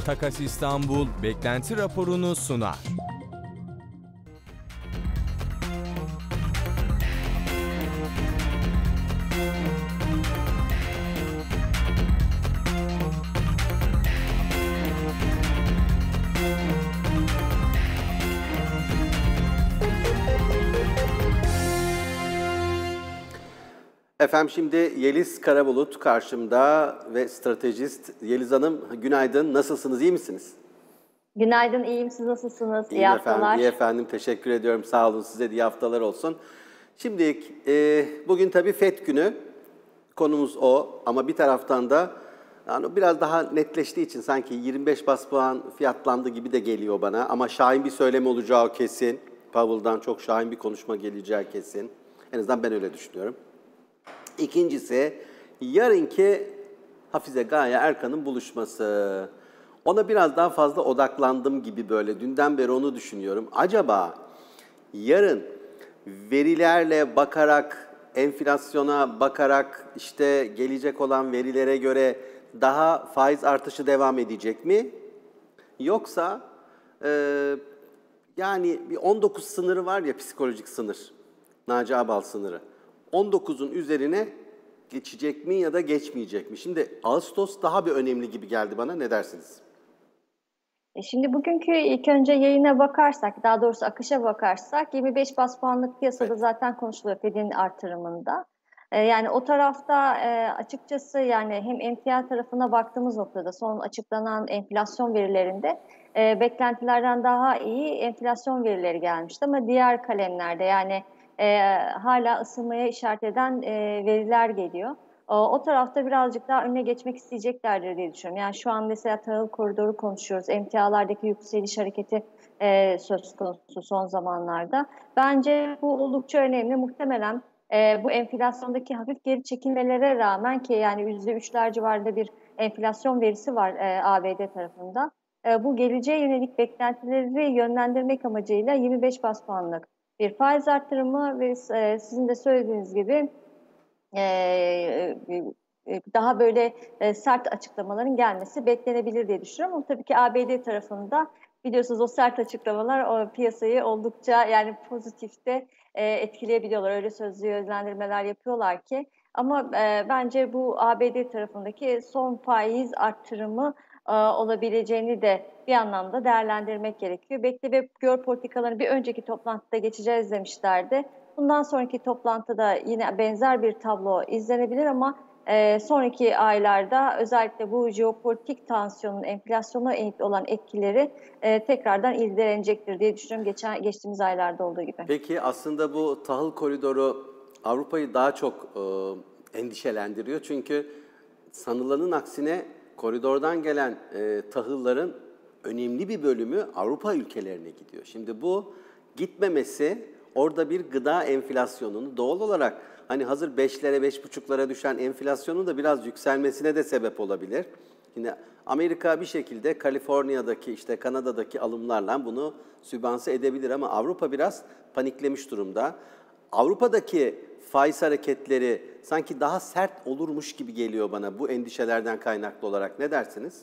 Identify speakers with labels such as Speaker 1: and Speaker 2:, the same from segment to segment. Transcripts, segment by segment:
Speaker 1: Takas İstanbul beklenti raporunu sunar.
Speaker 2: Efendim şimdi Yeliz Karabulut karşımda ve stratejist. Yeliz Hanım günaydın, nasılsınız, iyi misiniz?
Speaker 3: Günaydın, iyiyim. Siz nasılsınız? İyi
Speaker 2: Efendim,
Speaker 3: haftalar.
Speaker 2: iyi efendim. Teşekkür ediyorum. Sağ olun, size de iyi haftalar olsun. Şimdi bugün tabii FED günü. Konumuz o ama bir taraftan da yani biraz daha netleştiği için sanki 25 bas puan fiyatlandı gibi de geliyor bana. Ama şahin bir söylem olacağı kesin. Powell'dan çok şahin bir konuşma geleceği kesin. En azından ben öyle düşünüyorum. İkincisi, yarınki Hafize Gaye Erkan'ın buluşması. Ona biraz daha fazla odaklandım gibi böyle. Dünden beri onu düşünüyorum. Acaba yarın verilerle bakarak, enflasyona bakarak işte gelecek olan verilere göre daha faiz artışı devam edecek mi? Yoksa yani bir 19 sınırı var ya, psikolojik sınır, Naci Ağbal sınırı. 19'un üzerine geçecek mi ya da geçmeyecek mi? Şimdi Ağustos daha bir önemli gibi geldi bana. Ne dersiniz?
Speaker 3: Şimdi bugünkü ilk önce yayına bakarsak, daha doğrusu akışa bakarsak 25 bas puanlık piyasada zaten konuşuluyor Fed'in artırımında. Yani o tarafta açıkçası yani hem emtia tarafına baktığımız noktada son açıklanan enflasyon verilerinde beklentilerden daha iyi enflasyon verileri gelmişti. Ama diğer kalemlerde yani hala ısınmaya işaret eden veriler geliyor. O tarafta birazcık daha önüne geçmek isteyeceklerdir diye düşünüyorum. Yani şu an mesela tahıl koridoru konuşuyoruz. Emtialardaki yükseliş hareketi söz konusu son zamanlarda. Bence bu oldukça önemli. Muhtemelen bu enflasyondaki hafif geri çekilmelere rağmen ki yani %3'ler civarında bir enflasyon verisi var ABD tarafında. Bu geleceğe yönelik beklentileri yönlendirmek amacıyla 25 bas puanlık bir faiz artırımı ve sizin de söylediğiniz gibi daha böyle sert açıklamaların gelmesi beklenebilir diye düşünüyorum. Ama tabii ki ABD tarafında biliyorsunuz o sert açıklamalar o piyasayı oldukça yani pozitifte etkileyebiliyorlar. Öyle sözlü yönlendirmeler yapıyorlar ki. Ama bence bu ABD tarafındaki son faiz artırımı olabileceğini de bir anlamda değerlendirmek gerekiyor. Bekle ve gör politikalarını bir önceki toplantıda geçeceğiz demişlerdi. Bundan sonraki toplantıda yine benzer bir tablo izlenebilir ama sonraki aylarda özellikle bu jeopolitik tansiyonun enflasyona olan etkileri tekrardan irdelenecektir diye düşünüyorum geçtiğimiz aylarda olduğu gibi.
Speaker 2: Peki aslında bu tahıl koridoru Avrupa'yı daha çok endişelendiriyor. Çünkü sanılanın aksine koridordan gelen tahılların önemli bir bölümü Avrupa ülkelerine gidiyor. Şimdi bu gitmemesi orada bir gıda enflasyonunu doğal olarak hani hazır 5'lere 5,5'lara düşen enflasyonun da biraz yükselmesine de sebep olabilir. Yine Amerika bir şekilde Kaliforniya'daki işte Kanada'daki alımlarla bunu sübvanse edebilir ama Avrupa biraz paniklemiş durumda. Avrupa'daki faiz hareketleri sanki daha sert olurmuş gibi geliyor bana bu endişelerden kaynaklı olarak. Ne dersiniz?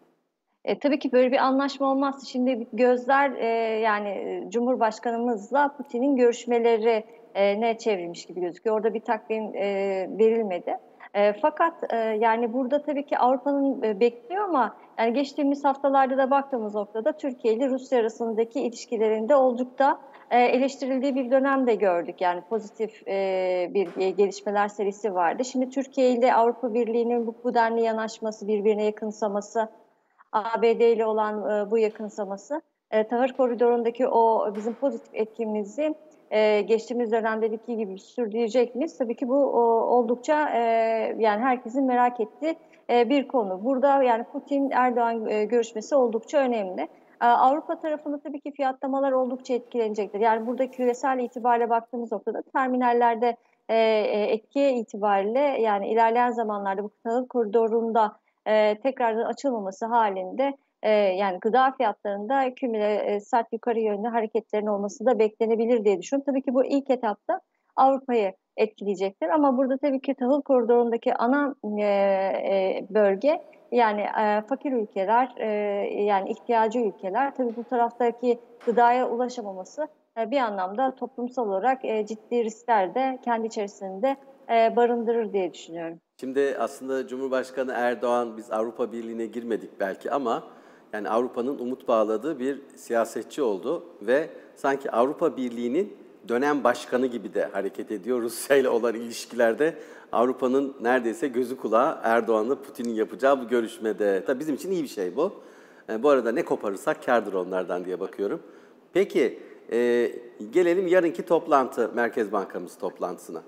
Speaker 3: Tabii ki böyle bir anlaşma olmazsa şimdi gözler yani Cumhurbaşkanımızla Putin'in görüşmeleri ne çevrilmiş gibi gözüküyor. Orada bir takvim verilmedi. Fakat yani burada tabii ki Avrupa'nın bekliyor ama yani geçtiğimiz haftalarda da baktığımız noktada Türkiye ile Rusya arasındaki ilişkilerinde oldukça eleştirildiği bir dönem de gördük. Yani pozitif bir gelişmeler serisi vardı. Şimdi Türkiye ile Avrupa Birliği'nin bu denli yanaşması, birbirine yakınsaması, ABD ile olan bu yakınsaması, tahıl koridorundaki o bizim pozitif etkimizi geçtiğimiz dönemdeki gibi sürdürecek miyiz? Tabii ki bu oldukça yani herkesin merak ettiği bir konu. Burada yani Putin-Erdoğan görüşmesi oldukça önemli. Avrupa tarafında tabii ki fiyatlamalar oldukça etkilenecektir. Yani burada küresel itibariyle baktığımız noktada terminallerde etkiye itibariyle yani ilerleyen zamanlarda bu tahıl koridorunda tekrardan açılmaması halinde yani gıda fiyatlarında sert yukarı yönlü hareketlerin olması da beklenebilir diye düşünüyorum. Tabii ki bu ilk etapta Avrupa'yı etkileyecektir. Ama burada tabii ki tahıl koridorundaki ana bölge yani fakir ülkeler, yani ihtiyacı ülkeler. Tabii bu taraftaki gıdaya ulaşamaması bir anlamda toplumsal olarak ciddi riskler de kendi içerisinde barındırır diye düşünüyorum.
Speaker 2: Şimdi aslında Cumhurbaşkanı Erdoğan, biz Avrupa Birliği'ne girmedik belki ama yani Avrupa'nın umut bağladığı bir siyasetçi oldu ve sanki Avrupa Birliği'nin dönem başkanı gibi de hareket ediyor. Rusya ile olan ilişkilerde Avrupa'nın neredeyse gözü kulağı Erdoğan'la Putin'in yapacağı bu görüşmede. Tabii bizim için iyi bir şey bu. Bu arada ne koparırsak kârdır onlardan diye bakıyorum. Peki gelelim yarınki toplantı, Merkez Bankamız toplantısına.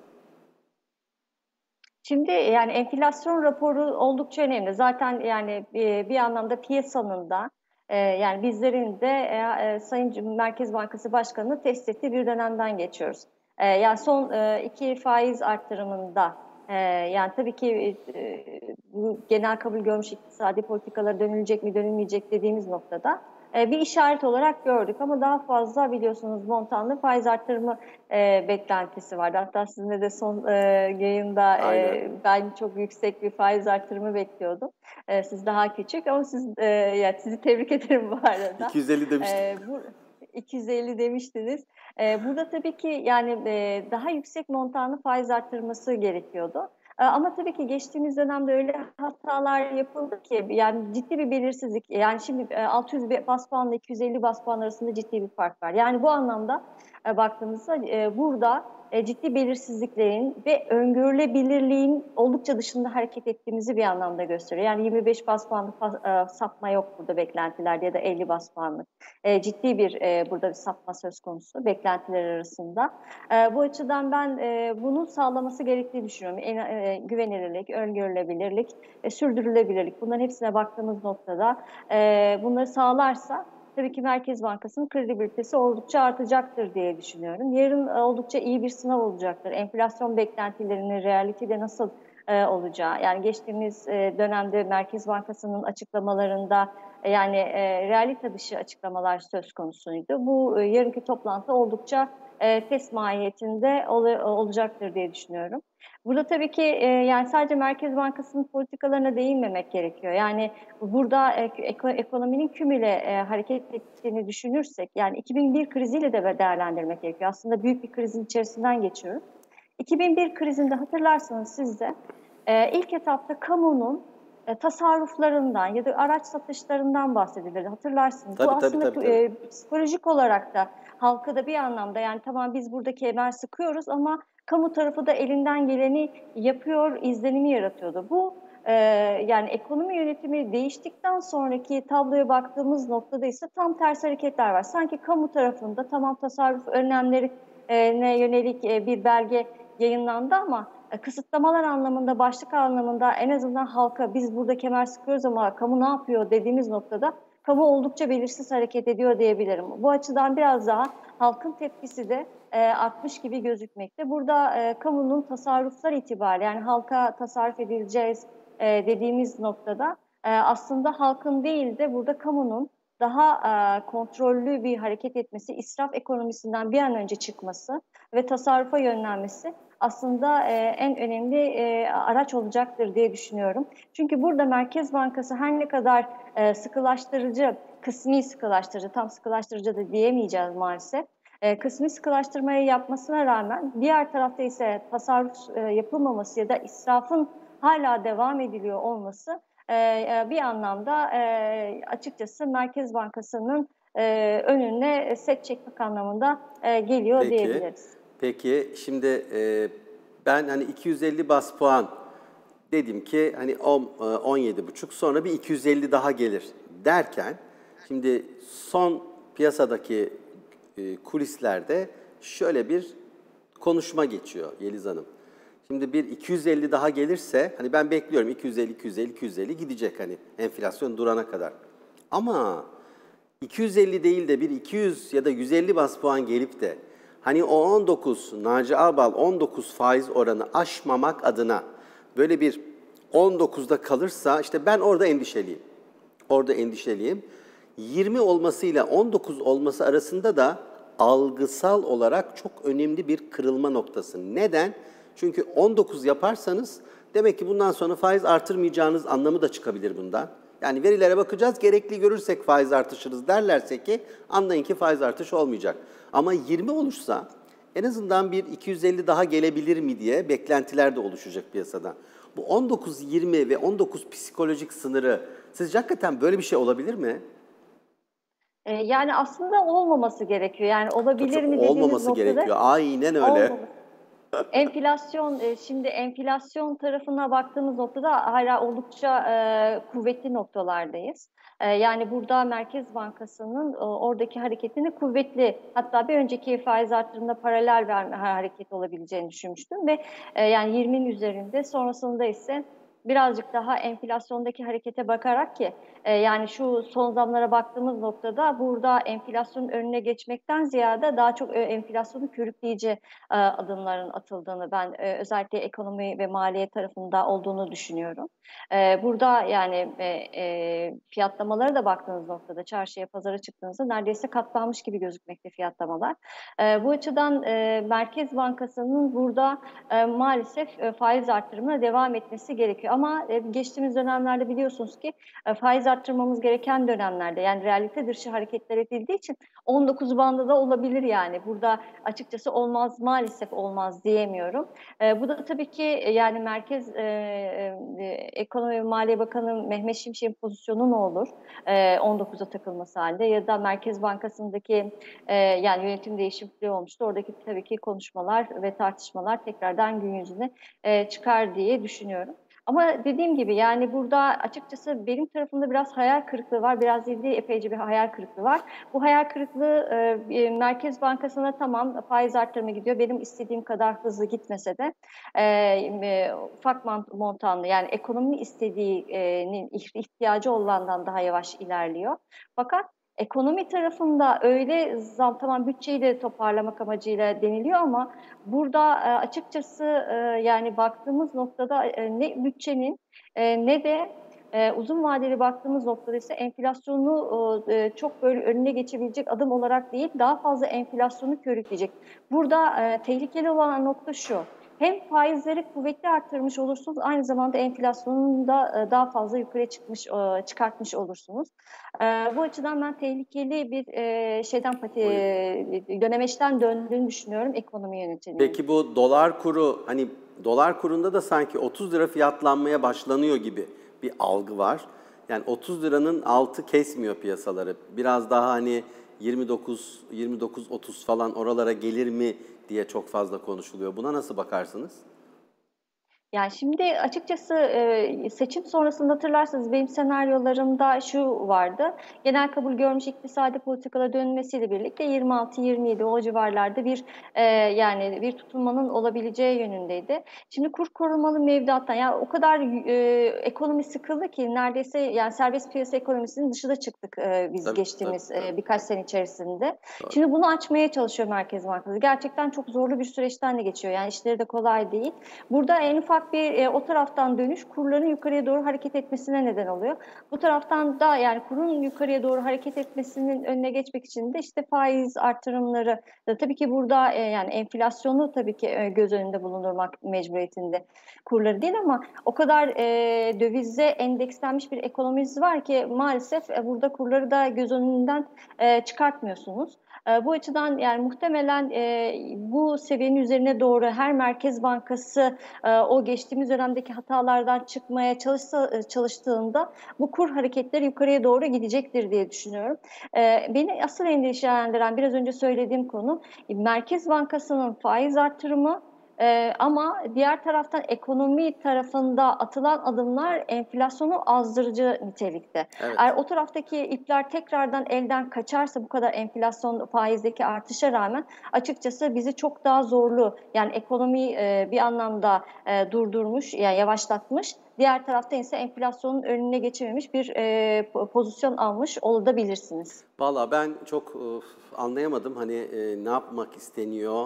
Speaker 3: Şimdi yani enflasyon raporu oldukça önemli. Zaten yani bir anlamda piyasanın da yani bizlerin de Sayın Merkez Bankası Başkanı'nı test ettiği bir dönemden geçiyoruz. Yani son iki faiz arttırımında yani tabii ki bu genel kabul görmüş iktisadi politikalara dönülecek mi dönülmeyecek dediğimiz noktada bir işaret olarak gördük ama daha fazla biliyorsunuz montanlı faiz arttırımı beklentisi vardı. Hatta sizinle de son yayında ben çok yüksek bir faiz arttırımı bekliyordum. Siz daha küçük ama yani sizi tebrik ederim bu arada.
Speaker 2: 250 demiştim.
Speaker 3: 250 demiştiniz. Burada tabii ki yani daha yüksek montanlı faiz arttırması gerekiyordu. Ama tabii ki geçtiğimiz dönemde öyle hatalar yapıldı ki yani ciddi bir belirsizlik. Yani şimdi 600 bas puanla 250 bas puan arasında ciddi bir fark var. Yani bu anlamda baktığımızda burada ciddi belirsizliklerin ve öngörülebilirliğin oldukça dışında hareket ettiğimizi bir anlamda gösteriyor. Yani 25 bas puanlık sapma yok burada beklentilerde ya da 50 bas puanlık. Ciddi bir burada bir sapma söz konusu beklentiler arasında. Bu açıdan ben bunu sağlaması gerektiğini düşünüyorum. Güvenilirlik, öngörülebilirlik, sürdürülebilirlik bunların hepsine baktığımız noktada bunları sağlarsa tabii ki Merkez Bankası'nın kredibilitesi oldukça artacaktır diye düşünüyorum. Yarın oldukça iyi bir sınav olacaktır. Enflasyon beklentilerinin realitede nasıl olacağı. Yani geçtiğimiz dönemde Merkez Bankası'nın açıklamalarında yani realite dışı açıklamalar söz konusuydu. Bu yarınki toplantı oldukça test mahiyetinde olacaktır diye düşünüyorum. Burada tabii ki yani sadece Merkez Bankası'nın politikalarına değinmemek gerekiyor. Yani burada ekonominin kümüle hareket ettiğini düşünürsek, yani 2001 kriziyle de değerlendirmek gerekiyor. Aslında büyük bir krizin içerisinden geçiyoruz. 2001 krizinde hatırlarsanız siz de ilk etapta kamunun tasarruflarından ya da araç satışlarından bahsedilirdi. Hatırlarsınız.
Speaker 2: Tabii,
Speaker 3: bu aslında
Speaker 2: tabii.
Speaker 3: psikolojik olarak da halka da bir anlamda yani tamam biz burada kemer sıkıyoruz ama kamu tarafı da elinden geleni yapıyor, izlenimi yaratıyordu. Bu yani ekonomi yönetimi değiştikten sonraki tabloya baktığımız noktada ise tam tersi hareketler var. Sanki kamu tarafında tamam tasarruf önlemlerine yönelik bir belge yayınlandı ama kısıtlamalar anlamında, başlık anlamında en azından halka biz burada kemer sıkıyoruz ama kamu ne yapıyor dediğimiz noktada kamu oldukça belirsiz hareket ediyor diyebilirim. Bu açıdan biraz daha halkın tepkisi de artmış gibi gözükmekte. Burada kamunun tasarruflar itibariyle yani halka tasarruf edileceğiz dediğimiz noktada aslında halkın değil de burada kamunun daha kontrollü bir hareket etmesi, israf ekonomisinden bir an önce çıkması ve tasarrufa yönlenmesi aslında en önemli araç olacaktır diye düşünüyorum. Çünkü burada Merkez Bankası her ne kadar sıkılaştırıcı, kısmi sıkılaştırıcı, tam sıkılaştırıcı da diyemeyeceğiz maalesef. Kısmi sıkılaştırmayı yapmasına rağmen diğer tarafta ise tasarruf yapılmaması ya da israfın hala devam ediliyor olması bir anlamda açıkçası Merkez Bankası'nın önüne set çekmek anlamında geliyor diyebiliriz.
Speaker 2: Peki şimdi ben hani 250 bas puan dedim ki hani 17,5 sonra bir 250 daha gelir derken şimdi son piyasadaki kulislerde şöyle bir konuşma geçiyor Yeliz Hanım. Şimdi bir 250 daha gelirse hani ben bekliyorum 250 gidecek hani enflasyon durana kadar. Ama 250 değil de bir 200 ya da 150 bas puan gelip de hani o 19 Naci Ağbal 19 faiz oranı aşmamak adına böyle bir 19'da kalırsa işte ben orada endişeliyim. Orada endişeliyim. 20 olmasıyla 19 olması arasında da algısal olarak çok önemli bir kırılma noktası. Neden? Çünkü 19 yaparsanız demek ki bundan sonra faiz artırmayacağınız anlamı da çıkabilir bundan. Yani verilere bakacağız, gerekli görürsek faiz artışırız derlerse ki anlayın ki faiz artışı olmayacak. Ama 20 olursa en azından bir 250 daha gelebilir mi diye beklentiler de oluşacak piyasada. Bu 19-20 ve 19 psikolojik sınırı sizce hakikaten böyle bir şey olabilir mi?
Speaker 3: Yani aslında olmaması gerekiyor. Yani olabilir mi dediğimiz
Speaker 2: Olmaması
Speaker 3: noktada
Speaker 2: gerekiyor. Aynen öyle.
Speaker 3: olmaması. Enflasyon, şimdi enflasyon tarafına baktığımız noktada hala oldukça kuvvetli noktalardayız. Yani burada Merkez Bankası'nın oradaki hareketini kuvvetli, hatta bir önceki faiz artırımında paralel verme hareket olabileceğini düşünmüştüm ve yani 20'nin üzerinde, sonrasında ise birazcık daha enflasyondaki harekete bakarak ki yani şu son zamlara baktığımız noktada burada enflasyonun önüne geçmekten ziyade daha çok enflasyonu körükleyici adımların atıldığını ben özellikle ekonomi ve maliye tarafında olduğunu düşünüyorum. Burada yani fiyatlamalara da baktığınız noktada çarşıya, pazara çıktığınızda neredeyse katlanmış gibi gözükmekte fiyatlamalar. Bu açıdan Merkez Bankası'nın burada maalesef faiz artırımına devam etmesi gerekiyor. Ama geçtiğimiz dönemlerde biliyorsunuz ki faiz arttırmamız gereken dönemlerde, yani realite dışı hareketler edildiği için 19 bandı da olabilir yani. Burada açıkçası olmaz, maalesef olmaz diyemiyorum. Bu da tabii ki yani Merkez Ekonomi ve Maliye Bakanı Mehmet Şimşek'in pozisyonu ne olur? 19'a takılması halinde, ya da Merkez Bankası'ndaki yani yönetim değişikliği olmuştu. Oradaki tabii ki konuşmalar ve tartışmalar tekrardan gün yüzüne çıkar diye düşünüyorum. Ama dediğim gibi yani burada açıkçası benim tarafımda biraz hayal kırıklığı var. Biraz değil de epeyce bir hayal kırıklığı var. Bu hayal kırıklığı Merkez Bankası'na tamam faiz arttırma gidiyor. Benim istediğim kadar hızlı gitmese de ufak montanlı, yani ekonominin istediğinin ihtiyacı olandan daha yavaş ilerliyor. Fakat ekonomi tarafında öyle tamam bütçeyi de toparlamak amacıyla deniliyor ama burada açıkçası yani baktığımız noktada ne bütçenin ne de uzun vadeli baktığımız noktada ise enflasyonu çok böyle önüne geçebilecek adım olarak değil, daha fazla enflasyonu körükleyecek. Burada tehlikeli olan nokta şu: hem faizleri kuvvetli arttırmış olursunuz, aynı zamanda enflasyonunu da daha fazla yukarı çıkartmış olursunuz. Bu açıdan ben tehlikeli bir dönemeçten döndüğünü düşünüyorum ekonomi yönetiminin.
Speaker 2: Peki bu dolar kuru, hani dolar kurunda da sanki 30 lira fiyatlanmaya başlanıyor gibi bir algı var. Yani 30 liranın altı kesmiyor piyasaları. Biraz daha hani 29-30 falan oralara gelir mi diye çok fazla konuşuluyor. Buna nasıl bakarsınız?
Speaker 3: Yani şimdi açıkçası seçim sonrasında hatırlarsanız benim senaryolarımda şu vardı: genel kabul görmüş iktisadi politikalara dönmesiyle birlikte 26-27 o civarlarda bir yani bir tutunmanın olabileceği yönündeydi. Şimdi kur korumalı mevduattan, yani o kadar ekonomi sıkıldı ki neredeyse yani serbest piyasa ekonomisinin dışına çıktık biz
Speaker 2: Tabii,
Speaker 3: geçtiğimiz
Speaker 2: tabii.
Speaker 3: birkaç sene içerisinde.
Speaker 2: Doğru.
Speaker 3: Şimdi bunu açmaya çalışıyor Merkez Bankası. Gerçekten çok zorlu bir süreçten de geçiyor. Yani işleri de kolay değil. Burada en ufak bir o taraftan dönüş kurların yukarıya doğru hareket etmesine neden oluyor. Bu taraftan da yani kurun yukarıya doğru hareket etmesinin önüne geçmek için de işte faiz artırımları da tabii ki burada yani enflasyonu tabii ki göz önünde bulundurmak mecburiyetinde kurları değil, ama o kadar dövize endekslenmiş bir ekonomimiz var ki maalesef burada kurları da göz önünden çıkartmıyorsunuz. Bu açıdan yani muhtemelen bu seviyenin üzerine doğru her Merkez Bankası o geçtiğimiz dönemdeki hatalardan çıkmaya çalıştığında bu kur hareketleri yukarıya doğru gidecektir diye düşünüyorum. Beni asıl endişelendiren biraz önce söylediğim konu Merkez Bankası'nın faiz artırımı. Ama diğer taraftan ekonomi tarafında atılan adımlar enflasyonu azdırıcı nitelikte.
Speaker 2: Evet.
Speaker 3: Eğer o taraftaki ipler tekrardan elden kaçarsa bu kadar enflasyon faizdeki artışa rağmen açıkçası bizi çok daha zorlu, yani ekonomiyi bir anlamda durdurmuş, yani yavaşlatmış. Diğer tarafta ise enflasyonun önüne geçememiş bir pozisyon almış olabilirsiniz.
Speaker 2: Valla ben çok anlayamadım hani ne yapmak isteniyor.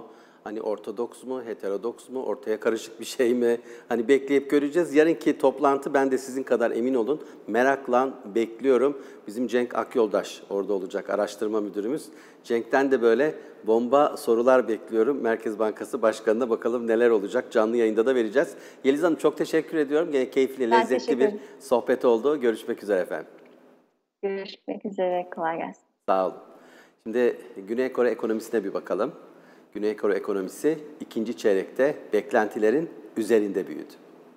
Speaker 2: Hani ortodoks mu, heterodoks mu, ortaya karışık bir şey mi? Hani bekleyip göreceğiz. Yarınki toplantı ben de sizin kadar emin olun. Merakla bekliyorum. Bizim Cenk Akyoldaş orada olacak, araştırma müdürümüz. Cenk'ten de böyle bomba sorular bekliyorum. Merkez Bankası Başkanı'na bakalım neler olacak. Canlı yayında da vereceğiz. Yeliz Hanım çok teşekkür ediyorum. Gene keyifli,
Speaker 3: Ben
Speaker 2: lezzetli
Speaker 3: teşekkür
Speaker 2: bir
Speaker 3: ederim.
Speaker 2: sohbet oldu. Görüşmek üzere efendim.
Speaker 3: Görüşmek üzere. Kolay gelsin.
Speaker 2: Sağ olun. Şimdi Güney Kore ekonomisine bir bakalım. Güney Kore ekonomisi ikinci çeyrekte beklentilerin üzerinde büyüdü.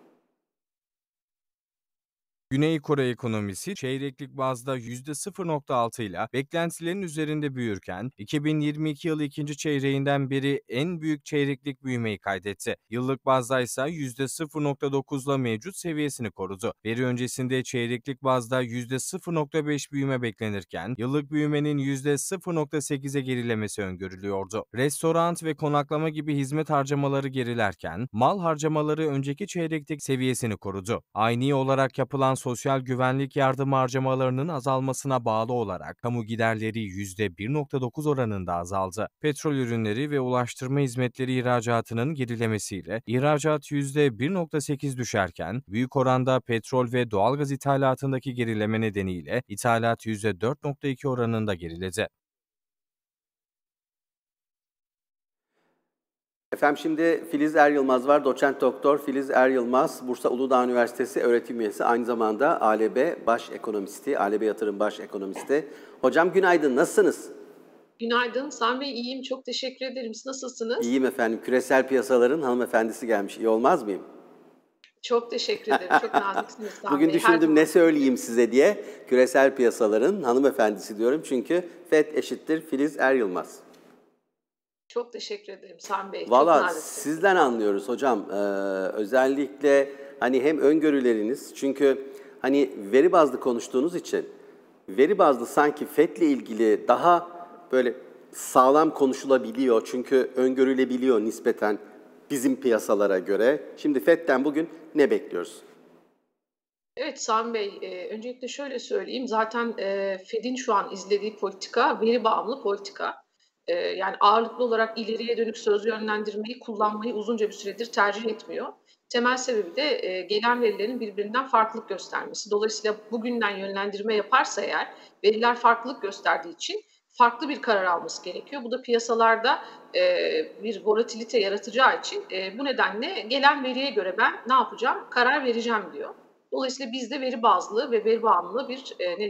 Speaker 1: Güney Kore ekonomisi çeyreklik bazda %0,6 ile beklentilerin üzerinde büyürken 2022 yılı ikinci çeyreğinden beri en büyük çeyreklik büyümeyi kaydetti. Yıllık bazda ise %0,9 ile mevcut seviyesini korudu. Veri öncesinde çeyreklik bazda %0,5 büyüme beklenirken yıllık büyümenin %0,8'e gerilemesi öngörülüyordu. Restoran ve konaklama gibi hizmet harcamaları gerilerken mal harcamaları önceki çeyrekteki seviyesini korudu. Aynı olarak yapılan sosyal güvenlik yardım harcamalarının azalmasına bağlı olarak kamu giderleri %1,9 oranında azaldı. Petrol ürünleri ve ulaştırma hizmetleri ihracatının gerilemesiyle ihracat %1,8 düşerken büyük oranda petrol ve doğalgaz ithalatındaki gerileme nedeniyle ithalat %4,2 oranında geriledi.
Speaker 2: Efendim şimdi Filiz Er Yılmaz var. Doçent doktor Filiz Er Yılmaz, Bursa Uludağ Üniversitesi öğretim üyesi. Aynı zamanda ALB baş ekonomisti, ALB Yatırım baş ekonomisti. Hocam günaydın, nasılsınız?
Speaker 4: Günaydın. Sami Bey iyiyim. Çok teşekkür ederim. Siz nasılsınız?
Speaker 2: İyiyim efendim. Küresel piyasaların hanımefendisi gelmiş. İyi olmaz mıyım?
Speaker 4: Çok teşekkür ederim. Çok naziksiniz Sami
Speaker 2: Bugün
Speaker 4: Bey. Her
Speaker 2: düşündüm
Speaker 4: zaman.
Speaker 2: ne söyleyeyim size diye. Küresel piyasaların hanımefendisi diyorum. Çünkü FED eşittir Filiz Er Yılmaz.
Speaker 4: Çok teşekkür ederim Sami Bey. Çok
Speaker 2: Valla
Speaker 4: naziksiniz.
Speaker 2: sizden anlıyoruz hocam. Özellikle hani hem öngörüleriniz, çünkü hani veri bazlı konuştuğunuz için veri bazlı sanki FED'le ilgili daha böyle sağlam konuşulabiliyor. Çünkü öngörülebiliyor nispeten bizim piyasalara göre. Şimdi FED'den bugün ne bekliyoruz?
Speaker 4: Evet Sami Bey, öncelikle şöyle söyleyeyim. Zaten Fed'in şu an izlediği politika veri bağımlı politika. Yani ağırlıklı olarak ileriye dönük söz yönlendirmeyi kullanmayı uzunca bir süredir tercih etmiyor. Temel sebebi de gelen verilerin birbirinden farklılık göstermesi. Dolayısıyla bugünden yönlendirme yaparsa eğer veriler farklılık gösterdiği için farklı bir karar alması gerekiyor. Bu da piyasalarda bir volatilite yaratacağı için bu nedenle gelen veriye göre ben ne yapacağım? Karar vereceğim diyor. Dolayısıyla biz de veri bazlı ve veri bağımlı bir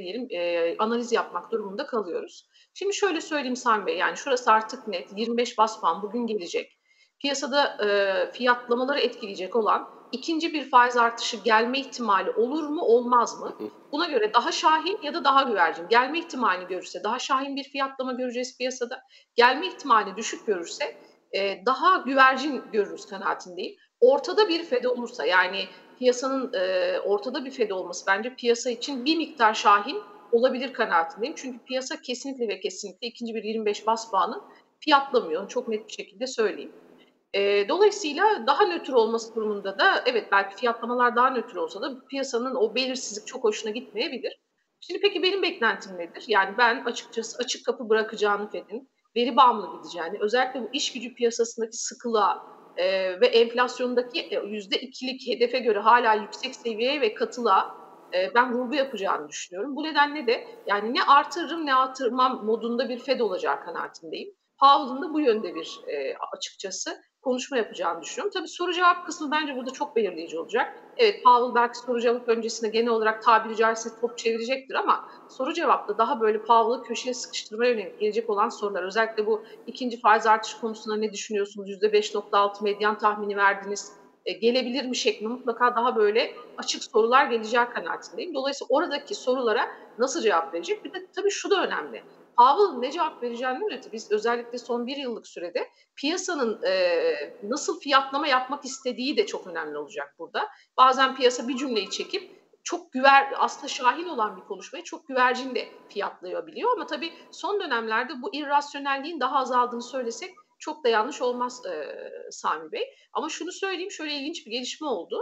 Speaker 4: analiz yapmak durumunda kalıyoruz. Şimdi şöyle söyleyeyim Sami Bey, yani şurası artık net, 25 bas puan bugün gelecek. Piyasada fiyatlamaları etkileyecek olan ikinci bir faiz artışı gelme ihtimali olur mu, olmaz mı? Buna göre daha şahin ya da daha güvercin. Gelme ihtimalini görürse daha şahin bir fiyatlama göreceğiz piyasada. Gelme ihtimali düşük görürse daha güvercin görürüz kanaatindeyim. Ortada bir FED olursa, yani piyasanın ortada bir FED olması bence piyasa için bir miktar şahin olabilir kanaatindeyim. Çünkü piyasa kesinlikle ve kesinlikle ikinci bir 25 bas puanı fiyatlamıyor. Onu çok net bir şekilde söyleyeyim. Dolayısıyla daha nötr olması durumunda da evet belki fiyatlamalar daha nötr olsa da piyasanın o belirsizlik çok hoşuna gitmeyebilir. Şimdi peki benim beklentim nedir? Yani ben açıkçası açık kapı bırakacağını FED'in, veri bağımlı gideceğini, özellikle bu iş gücü piyasasındaki sıkılığa ve enflasyondaki %2'lik hedefe göre hala yüksek seviyeye ve katılığa ben vurgu yapacağını düşünüyorum. Bu nedenle de yani ne artırırım ne artırmam modunda bir FED olacağı kanaatindeyim. Powell'ın da bu yönde bir açıkçası konuşma yapacağını düşünüyorum. Tabii soru cevap kısmı bence burada çok belirleyici olacak. Evet, Powell belki soru cevap öncesinde genel olarak tabiri caizse top çevirecektir ama soru cevapta daha böyle Powell'ı köşeye sıkıştırmaya yönelik gelecek olan sorular. Özellikle bu ikinci faiz artışı konusunda ne düşünüyorsunuz? %5,6 medyan tahmini verdiniz. Gelebilir mi şeklinde mutlaka daha böyle açık sorular geleceği kanaatindeyim. Dolayısıyla oradaki sorulara nasıl cevap verecek? Bir de tabii şu da önemli. Powell ne cevap vereceğinden öte biz özellikle son bir yıllık sürede piyasanın nasıl fiyatlama yapmak istediği de çok önemli olacak burada. Bazen piyasa bir cümleyi çekip çok aslında şahin olan bir konuşmayı çok güvercin de fiyatlayabiliyor ama tabii son dönemlerde bu irrasyonelliğin daha azaldığını söylesek çok da yanlış olmaz Sami Bey. Ama şunu söyleyeyim, şöyle ilginç bir gelişme oldu.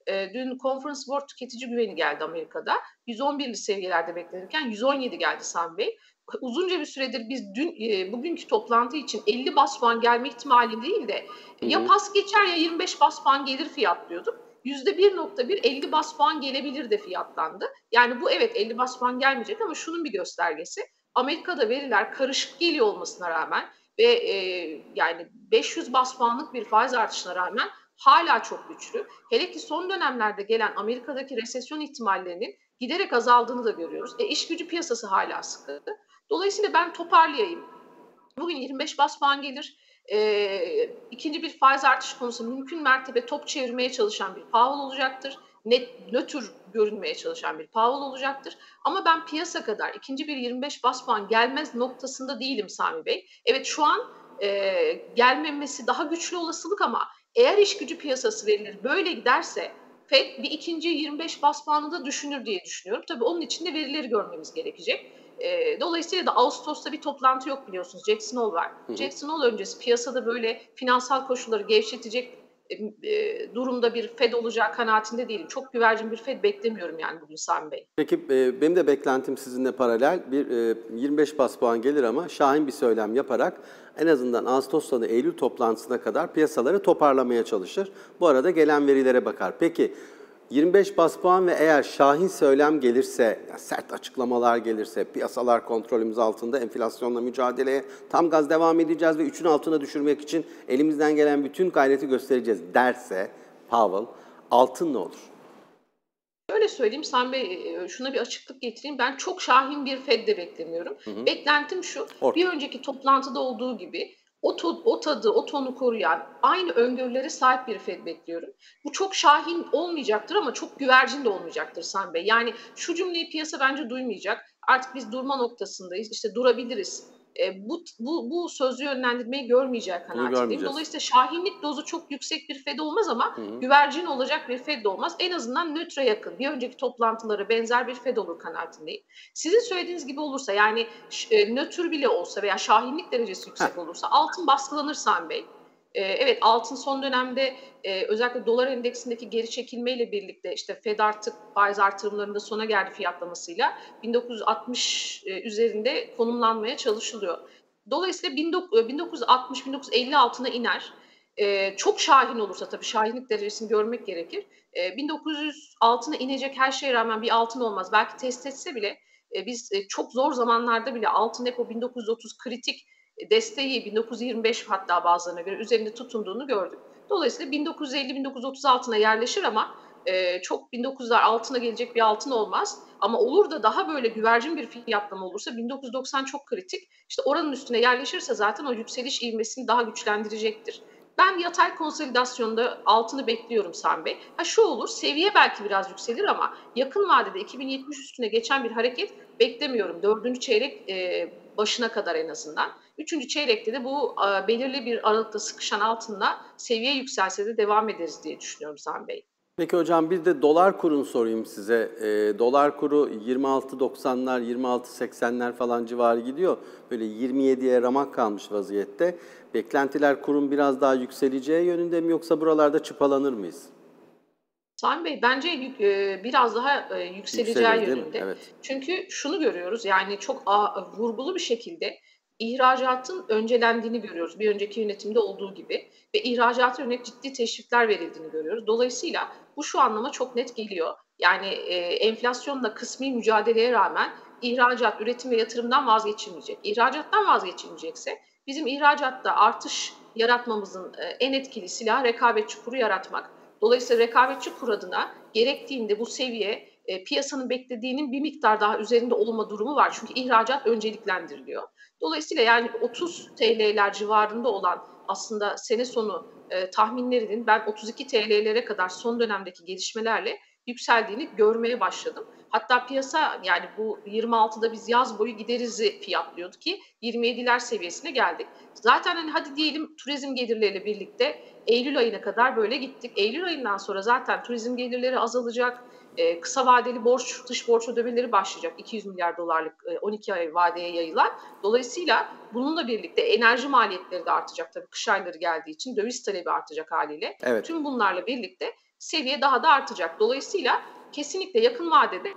Speaker 4: Dün Conference Board tüketici güveni geldi Amerika'da. 111'li seviyelerde beklenirken 117 geldi Sami Bey. Uzunca bir süredir biz bugünkü toplantı için 50 bas puan gelme ihtimali değil de ya pas geçer ya 25 bas puan gelir fiyatlıyorduk. %1.1 50 bas puan gelebilir de fiyatlandı. Yani bu evet 50 bas puan gelmeyecek ama şunun bir göstergesi. Amerika'da veriler karışık geliyor olmasına rağmen ve yani 500 bas puanlık bir faiz artışına rağmen hala çok güçlü. Hele ki son dönemlerde gelen Amerika'daki resesyon ihtimallerinin giderek azaldığını da görüyoruz. İş gücü piyasası hala sıkı. Dolayısıyla ben toparlayayım. Bugün 25 bas puan gelir. İkinci bir faiz artışı konusu mümkün mertebe top çevirmeye çalışan bir Powell olacaktır. Nötr görünmeye çalışan bir Powell olacaktır. Ama ben piyasa kadar ikinci bir 25 bas puan gelmez noktasında değilim Sami Bey. Evet şu an gelmemesi daha güçlü olasılık ama eğer iş gücü piyasası verileri böyle giderse Fed bir ikinci 25 bas puanı da düşünür diye düşünüyorum. Tabii onun için de verileri görmemiz gerekecek. Dolayısıyla da Ağustos'ta bir toplantı yok biliyorsunuz. Jackson Hole var. Jackson Hole öncesi piyasada böyle finansal koşulları gevşetecek durumda bir Fed olacağı kanaatinde değilim. Çok güvercin bir Fed beklemiyorum yani bugün Sami Bey.
Speaker 2: Peki benim de beklentim sizinle paralel. Bir 25 bas puan gelir ama şahin bir söylem yaparak en azından Ağustos sonu Eylül toplantısına kadar piyasaları toparlamaya çalışır. Bu arada gelen verilere bakar. Peki 25 bas puan ve eğer şahin söylem gelirse, sert açıklamalar gelirse, piyasalar kontrolümüz altında, enflasyonla mücadeleye tam gaz devam edeceğiz ve 3'ün altına düşürmek için elimizden gelen bütün gayreti göstereceğiz derse Powell, altın ne olur?
Speaker 4: Öyle söyleyeyim Sami Bey, şuna bir açıklık getireyim. Ben çok şahin bir Fed de beklemiyorum. Beklentim şu, bir önceki toplantıda olduğu gibi o tadı, o tonu koruyan, aynı öngörülere sahip bir Fed bekliyorum. Bu çok şahin olmayacaktır ama çok güvercin de olmayacaktır Sami Bey. Yani şu cümleyi piyasa bence duymayacak. Artık biz durma noktasındayız, işte durabiliriz. Bu sözlü yönlendirmeyi görmeyeceği kanaatindeyim. Dolayısıyla şahinlik dozu çok yüksek bir Fed olmaz ama güvercin olacak bir Fed de olmaz. En azından nötre yakın, bir önceki toplantılara benzer bir Fed olur kanaatindeyim. Sizin söylediğiniz gibi olursa yani nötr bile olsa veya şahinlik derecesi yüksek olursa altın baskılanır Sami Bey. Evet altın son dönemde özellikle dolar endeksindeki geri çekilmeyle birlikte işte Fed artık faiz artırımlarında sona geldi fiyatlamasıyla 1960 üzerinde konumlanmaya çalışılıyor. Dolayısıyla 1960-1950 altına iner. Çok şahin olursa tabii şahinlik derecesini görmek gerekir. 1900 altına inecek her şeye rağmen bir altın olmaz. Belki test etse bile biz çok zor zamanlarda bile altın hep o 1930 kritik desteği 1925 hatta bazılarına göre üzerinde tutunduğunu gördük. Dolayısıyla 1950-1930 altına yerleşir ama çok 1900'ler altına gelecek bir altın olmaz. Ama olur da daha böyle güvercin bir fiyatlama olursa 1990 çok kritik. İşte oranın üstüne yerleşirse zaten o yükseliş ivmesini daha güçlendirecektir. Ben yatay konsolidasyonda altını bekliyorum Sami Bey. Şu olur, seviye belki biraz yükselir ama yakın vadede 2070 üstüne geçen bir hareket beklemiyorum. 4. çeyrek başına kadar en azından. 3. çeyrekte de bu belirli bir aralıkta sıkışan altınla seviye yükselse de devam ederiz diye düşünüyorum Sami Bey.
Speaker 2: Peki hocam bir de dolar kurunu sorayım size. Dolar kuru 26.90'lar, 26.80'ler falan civarı gidiyor. Böyle 27'ye ramak kalmış vaziyette. Beklentiler kurun biraz daha yükseleceği yönünde mi yoksa buralarda çıpalanır mıyız?
Speaker 4: Sami Bey bence biraz daha yükseleceği yönünde.
Speaker 2: Evet.
Speaker 4: Çünkü şunu görüyoruz yani çok vurgulu bir şekilde ihracatın öncelendiğini görüyoruz. Bir önceki yönetimde olduğu gibi ve ihracata yönelik ciddi teşvikler verildiğini görüyoruz. Dolayısıyla bu şu anlama çok net geliyor. Yani enflasyonla kısmi mücadeleye rağmen ihracat, üretim ve yatırımdan vazgeçilmeyecek. İhracattan vazgeçilmeyecekse bizim ihracatta artış yaratmamızın en etkili silahı rekabetçi kuru yaratmak. Dolayısıyla rekabetçi kur adına gerektiğinde bu seviye piyasanın beklediğinin bir miktar daha üzerinde olma durumu var. Çünkü ihracat önceliklendiriliyor. Dolayısıyla yani 30 TL'ler civarında olan aslında sene sonu tahminlerinin ben 32 TL'lere kadar son dönemdeki gelişmelerle yükseldiğini görmeye başladım. Hatta piyasa yani bu 26'da biz yaz boyu giderizi fiyatlıyordu ki 27'ler seviyesine geldik. Zaten hani hadi diyelim turizm gelirleriyle birlikte Eylül ayına kadar böyle gittik. Eylül ayından sonra zaten turizm gelirleri azalacak. Kısa vadeli dış borç ödemeleri başlayacak. 200 milyar dolarlık 12 ay vadeye yayılan. Dolayısıyla bununla birlikte enerji maliyetleri de artacak tabii kış ayları geldiği için. Döviz talebi artacak haliyle.
Speaker 2: Evet.
Speaker 4: Tüm bunlarla birlikte seviye daha da artacak. Dolayısıyla kesinlikle yakın vadede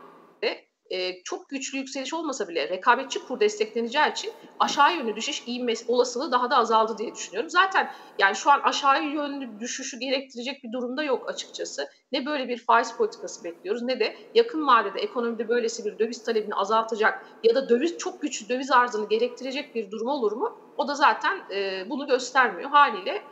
Speaker 4: çok güçlü yükseliş olmasa bile rekabetçi kur destekleneceği için aşağı yönlü düşüş olasılığı daha da azaldı diye düşünüyorum. Zaten yani şu an aşağı yönlü düşüşü gerektirecek bir durumda yok açıkçası. Ne böyle bir faiz politikası bekliyoruz ne de yakın vadede ekonomide böylesi bir döviz talebini azaltacak ya da çok güçlü döviz arzını gerektirecek bir durum olur mu? O da zaten bunu göstermiyor. Haliyle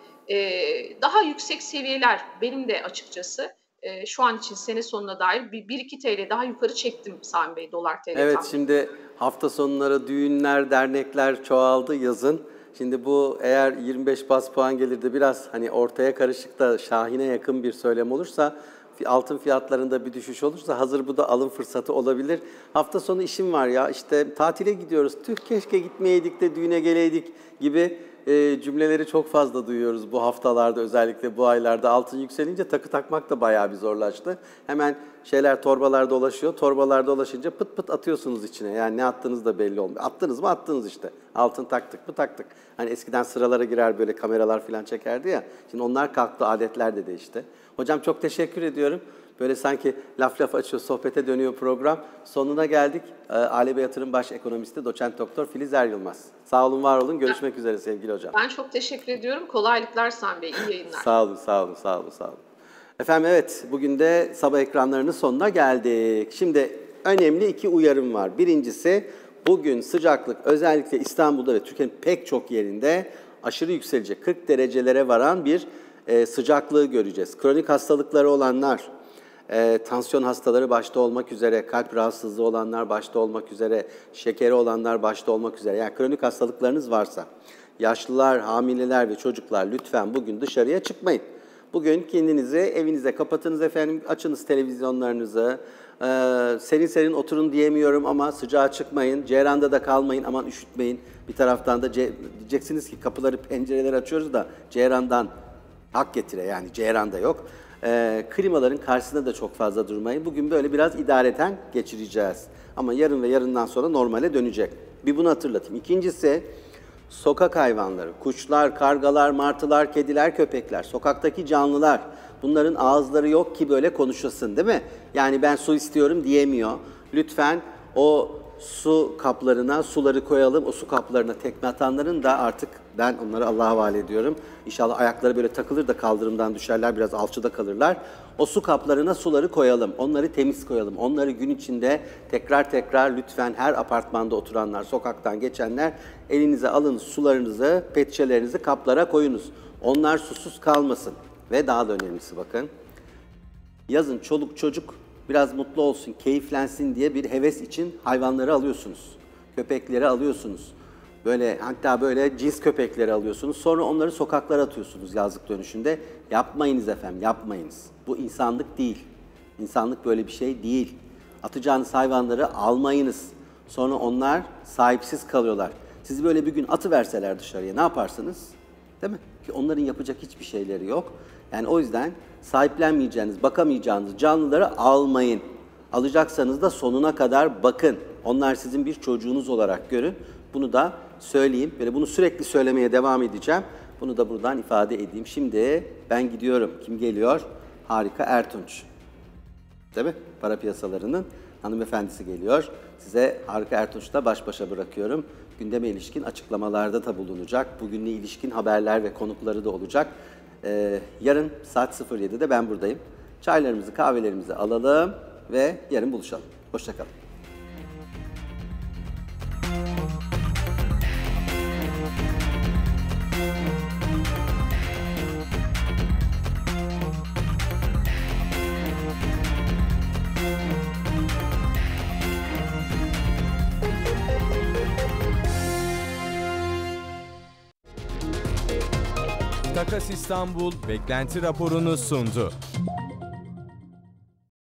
Speaker 4: daha yüksek seviyeler benim de açıkçası şu an için sene sonuna dair 1-2 TL daha yukarı çektim Sami Bey, dolar TL.
Speaker 2: Evet, şimdi hafta sonları düğünler, dernekler çoğaldı yazın. Şimdi bu eğer 25 bas puan gelir de biraz hani ortaya karışık da Şahin'e yakın bir söylem olursa, altın fiyatlarında bir düşüş olursa hazır bu da alım fırsatı olabilir. Hafta sonu işim var ya, işte tatile gidiyoruz, tüh keşke gitmeyeydik de düğüne geleydik gibi cümleleri çok fazla duyuyoruz bu haftalarda, özellikle bu aylarda. Altın yükselince takı takmak da bayağı bir zorlaştı. Hemen şeyler torbalarda dolaşıyor. Torbalarda dolaşınca pıt pıt atıyorsunuz içine. Yani ne attığınız da belli olmuyor. Attınız mı attınız işte. Altın taktık mı taktık. Hani eskiden sıralara girer böyle kameralar falan çekerdi ya. Şimdi onlar kalktı, adetler de değişti. Hocam çok teşekkür ediyorum. Böyle sanki laf açıyor, sohbete dönüyor program. Sonuna geldik. ALB Yatırım Baş Ekonomisti Doçent Doktor Filiz Eryılmaz. Sağ olun, var olun. Görüşmek üzere sevgili hocam.
Speaker 4: Ben çok teşekkür ediyorum. Kolaylıklar Sami Bey. İyi yayınlar.
Speaker 2: Sağ olun, sağ olun, sağ olun, sağ olun. Efendim evet, bugün de sabah ekranlarının sonuna geldik. Şimdi önemli 2 uyarım var. Birincisi, bugün sıcaklık özellikle İstanbul'da ve Türkiye'nin pek çok yerinde aşırı yükselecek. 40 derecelere varan bir sıcaklığı göreceğiz. Kronik hastalıkları olanlar, tansiyon hastaları başta olmak üzere, kalp rahatsızlığı olanlar başta olmak üzere, şekeri olanlar başta olmak üzere, yani kronik hastalıklarınız varsa, yaşlılar, hamileler ve çocuklar lütfen bugün dışarıya çıkmayın. Bugün kendinizi evinize kapatınız efendim, açınız televizyonlarınızı, serin serin oturun diyemiyorum ama sıcağa çıkmayın, ceyranda da kalmayın, aman üşütmeyin. Bir taraftan da diyeceksiniz ki kapıları, pencereleri açıyoruz da ceyrandan hak getire, yani ceyranda yok. Klimaların karşısında da çok fazla durmayın. Bugün böyle biraz idareten geçireceğiz. Ama yarın ve yarından sonra normale dönecek. Bir bunu hatırlatayım. İkincisi, sokak hayvanları, kuşlar, kargalar, martılar, kediler, köpekler, sokaktaki canlılar. Bunların ağızları yok ki böyle konuşasın, değil mi? Yani ben su istiyorum diyemiyor. Lütfen o su kaplarına suları koyalım. O su kaplarına tekme atanların da artık ben onları Allah'a havale ediyorum. İnşallah ayakları böyle takılır da kaldırımdan düşerler, biraz alçıda kalırlar. O su kaplarına suları koyalım, onları temiz koyalım. Onları gün içinde tekrar tekrar lütfen her apartmanda oturanlar, sokaktan geçenler elinize alın sularınızı, pet şişelerinizi kaplara koyunuz. Onlar susuz kalmasın. Ve daha da önemlisi bakın, yazın çoluk çocuk biraz mutlu olsun, keyiflensin diye bir heves için hayvanları alıyorsunuz. Köpekleri alıyorsunuz. Böyle, hatta böyle cins köpekleri alıyorsunuz. Sonra onları sokaklara atıyorsunuz yazlık dönüşünde. Yapmayınız efendim, yapmayınız. Bu insanlık değil. İnsanlık böyle bir şey değil. Atacağınız hayvanları almayınız. Sonra onlar sahipsiz kalıyorlar. Sizi böyle bir gün atıverseler dışarıya ne yaparsınız? Değil mi? Ki onların yapacak hiçbir şeyleri yok. Yani o yüzden sahiplenmeyeceğiniz, bakamayacağınız canlıları almayın. Alacaksanız da sonuna kadar bakın. Onlar sizin bir çocuğunuz olarak görün. Bunu da söyleyeyim. Böyle bunu sürekli söylemeye devam edeceğim. Bunu da buradan ifade edeyim. Şimdi ben gidiyorum. Kim geliyor? Harika Ertunç. Değil mi? Para piyasalarının hanımefendisi geliyor. Size Harika Ertunç'la baş başa bırakıyorum. Gündeme ilişkin açıklamalarda da bulunacak. Bugünle ilişkin haberler ve konukları da olacak. Yarın saat 07'de ben buradayım. Çaylarımızı, kahvelerimizi alalım ve yarın buluşalım. Hoşça kalın.
Speaker 1: Takas İstanbul beklenti raporunu sundu.